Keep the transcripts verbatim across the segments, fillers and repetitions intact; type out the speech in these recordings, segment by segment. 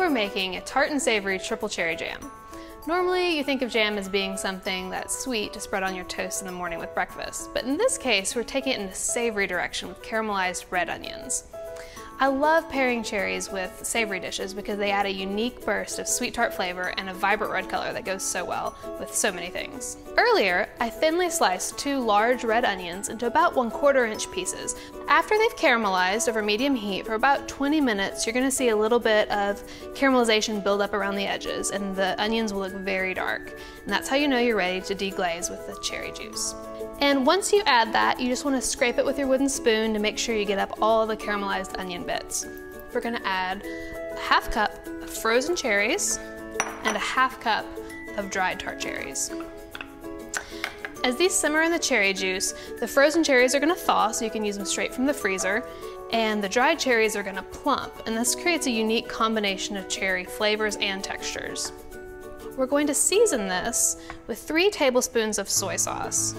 we're making a tart and savory triple cherry jam. Normally, you think of jam as being something that's sweet to spread on your toast in the morning with breakfast, but in this case, we're taking it in the savory direction with caramelized red onions. I love pairing cherries with savory dishes because they add a unique burst of sweet tart flavor and a vibrant red color that goes so well with so many things. Earlier, I thinly sliced two large red onions into about one quarter inch pieces. After they've caramelized over medium heat for about twenty minutes, you're gonna see a little bit of caramelization build up around the edges and the onions will look very dark. And that's how you know you're ready to deglaze with the cherry juice. And once you add that, you just want to scrape it with your wooden spoon to make sure you get up all the caramelized onion bits. We're going to add a half cup of frozen cherries and a half cup of dried tart cherries. As these simmer in the cherry juice, the frozen cherries are going to thaw so you can use them straight from the freezer, and the dried cherries are going to plump, and this creates a unique combination of cherry flavors and textures. We're going to season this with three tablespoons of soy sauce.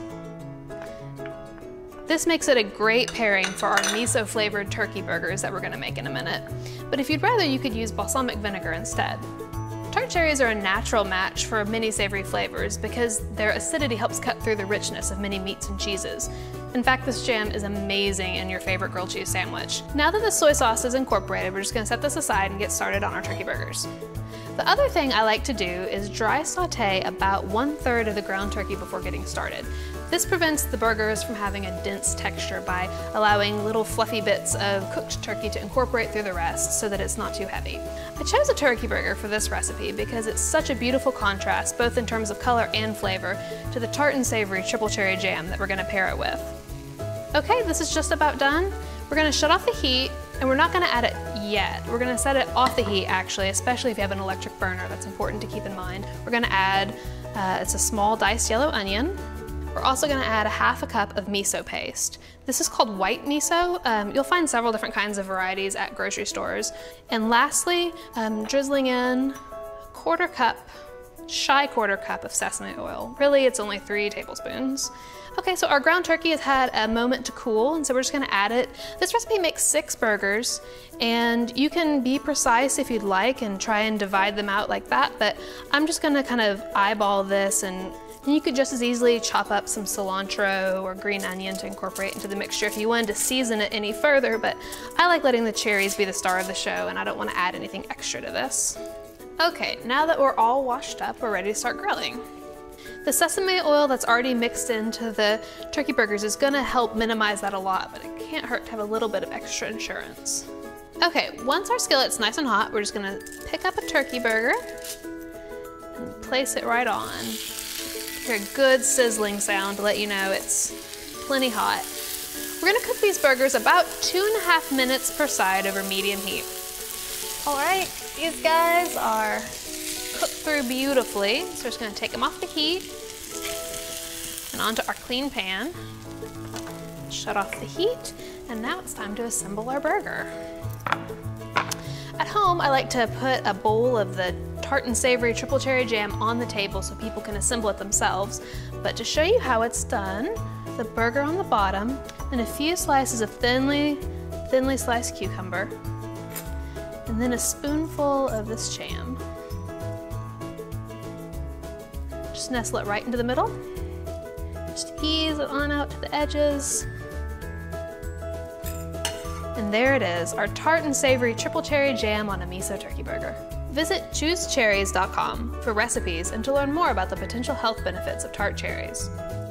This makes it a great pairing for our miso flavored turkey burgers that we're gonna make in a minute. But if you'd rather, you could use balsamic vinegar instead. Tart cherries are a natural match for many savory flavors because their acidity helps cut through the richness of many meats and cheeses. In fact, this jam is amazing in your favorite grilled cheese sandwich. Now that the soy sauce is incorporated, we're just gonna set this aside and get started on our turkey burgers. The other thing I like to do is dry saute about one third of the ground turkey before getting started. This prevents the burgers from having a dense texture by allowing little fluffy bits of cooked turkey to incorporate through the rest so that it's not too heavy. I chose a turkey burger for this recipe because it's such a beautiful contrast, both in terms of color and flavor, to the tart and savory triple cherry jam that we're gonna pair it with. Okay, this is just about done. We're gonna shut off the heat, and we're not gonna add it yet. We're gonna set it off the heat actually, especially if you have an electric burner. That's important to keep in mind. We're gonna add, uh, it's a small diced yellow onion. We're also gonna add a half a cup of miso paste. This is called white miso. Um, you'll find several different kinds of varieties at grocery stores. And lastly, um, drizzling in a quarter cup, shy quarter cup of sesame oil. Really, it's only three tablespoons. Okay, so our ground turkey has had a moment to cool, and so we're just gonna add it. This recipe makes six burgers, and you can be precise if you'd like and try and divide them out like that, but I'm just gonna kind of eyeball this, and And you could just as easily chop up some cilantro or green onion to incorporate into the mixture if you wanted to season it any further, but I like letting the cherries be the star of the show and I don't want to add anything extra to this. Okay, now that we're all washed up, we're ready to start grilling. The sesame oil that's already mixed into the turkey burgers is gonna help minimize that a lot, but it can't hurt to have a little bit of extra insurance. Okay, once our skillet's nice and hot, we're just gonna pick up a turkey burger and place it right on. Hear a good sizzling sound to let you know it's plenty hot. We're gonna cook these burgers about two and a half minutes per side over medium heat. All right, these guys are cooked through beautifully, so we're just gonna take them off the heat and onto our clean pan. Shut off the heat, and now it's time to assemble our burger. At home, I like to put a bowl of the tart and savory triple cherry jam on the table so people can assemble it themselves. But to show you how it's done, the burger on the bottom and a few slices of thinly, thinly sliced cucumber, and then a spoonful of this jam. Just nestle it right into the middle. Just ease it on out to the edges. And there it is, our tart and savory triple cherry jam on a miso turkey burger. Visit choose cherries dot com for recipes and to learn more about the potential health benefits of tart cherries.